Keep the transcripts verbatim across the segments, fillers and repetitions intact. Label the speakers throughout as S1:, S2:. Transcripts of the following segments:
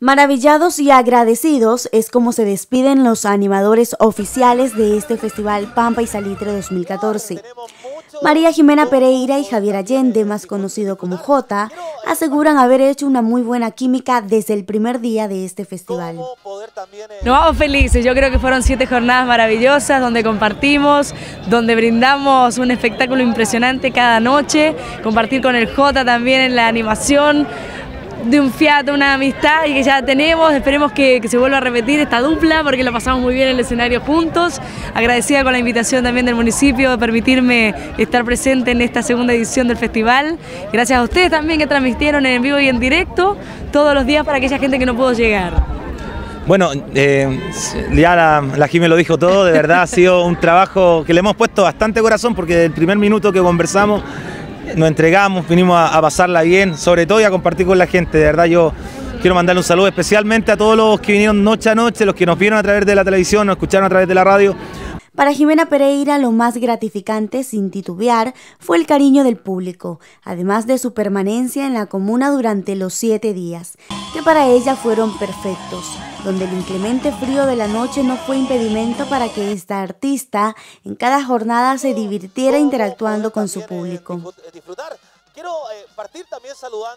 S1: Maravillados y agradecidos es como se despiden los animadores oficiales de este Festival Pampa y Salitre dos mil catorce. María Jimena Pereira y Javier Allende, más conocido como Jota, aseguran haber hecho una muy buena química desde el primer día de este festival.
S2: Nos vamos felices, yo creo que fueron siete jornadas maravillosas donde compartimos, donde brindamos un espectáculo impresionante cada noche, compartir con el Jota también en la animación, de un fiato, una amistad y que ya tenemos, esperemos que, que se vuelva a repetir esta dupla porque la pasamos muy bien en el escenario juntos. Agradecida con la invitación también del municipio de permitirme estar presente en esta segunda edición del festival. Gracias a ustedes también que transmitieron en vivo y en directo todos los días para aquella gente que no pudo llegar.
S3: Bueno, eh, ya la, la Jimé lo dijo todo, de verdad ha sido un trabajo que le hemos puesto bastante corazón porque desde el primer minuto que conversamos nos entregamos, vinimos a, a pasarla bien, sobre todo y a compartir con la gente. De verdad yo quiero mandarle un saludo especialmente a todos los que vinieron noche a noche, los que nos vieron a través de la televisión, nos escucharon a través de la radio.
S1: Para Jimena Pereira lo más gratificante, sin titubear, fue el cariño del público, además de su permanencia en la comuna durante los siete días, que para ella fueron perfectos, donde el inclemente frío de la noche no fue impedimento para que esta artista en cada jornada se divirtiera interactuando con su público.
S4: Quiero eh, partir también saludando.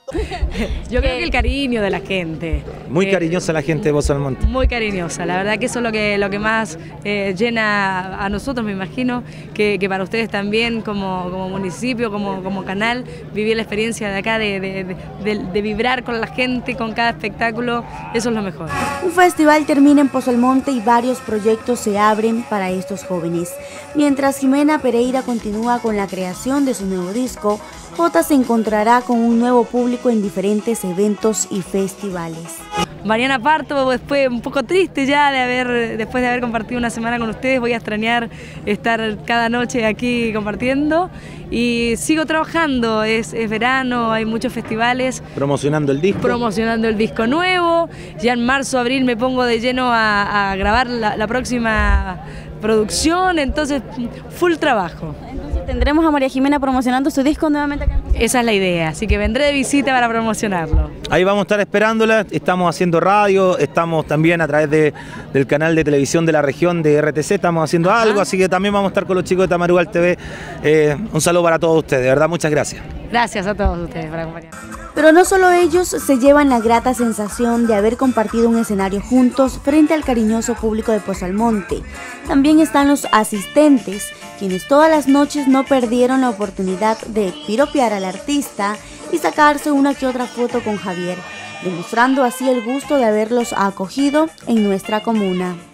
S2: Yo creo que el cariño de la gente.
S3: Muy
S2: eh,
S3: cariñosa la gente de Pozo Almonte.
S2: Muy cariñosa, la verdad que eso es lo que, lo que más eh, llena a nosotros, me imagino, que, que para ustedes también como, como municipio, como, como canal, vivir la experiencia de acá, de, de, de, de vibrar con la gente, con cada espectáculo, eso es lo mejor.
S1: Un festival termina en Pozo Almonte y varios proyectos se abren para estos jóvenes. Mientras Jimena Pereira continúa con la creación de su nuevo disco, Jota se encontrará con un nuevo público en diferentes eventos y festivales.
S2: Mariana Parto, después un poco triste ya de haber, después de haber compartido una semana con ustedes, voy a extrañar estar cada noche aquí compartiendo y sigo trabajando, es, es verano, hay muchos festivales.
S3: Promocionando el disco.
S2: Promocionando el disco nuevo, ya en marzo, abril me pongo de lleno a, a grabar la, la próxima producción, entonces full trabajo.
S1: ¿Tendremos a María Jimena promocionando su disco nuevamente acá?
S2: Esa es la idea, así que vendré de visita para promocionarlo.
S3: Ahí vamos a estar esperándola, estamos haciendo radio, estamos también a través de, del canal de televisión de la región de R T C, estamos haciendo Ajá. algo, así que también vamos a estar con los chicos de Tamarugal T V. Eh, un saludo para todos ustedes, de verdad, muchas gracias.
S2: Gracias a todos ustedes por acompañarnos.
S1: Pero no solo ellos se llevan la grata sensación de haber compartido un escenario juntos frente al cariñoso público de Pozo Almonte. También están los asistentes, quienes todas las noches no perdieron la oportunidad de piropear al artista y sacarse una que otra foto con Javier, demostrando así el gusto de haberlos acogido en nuestra comuna.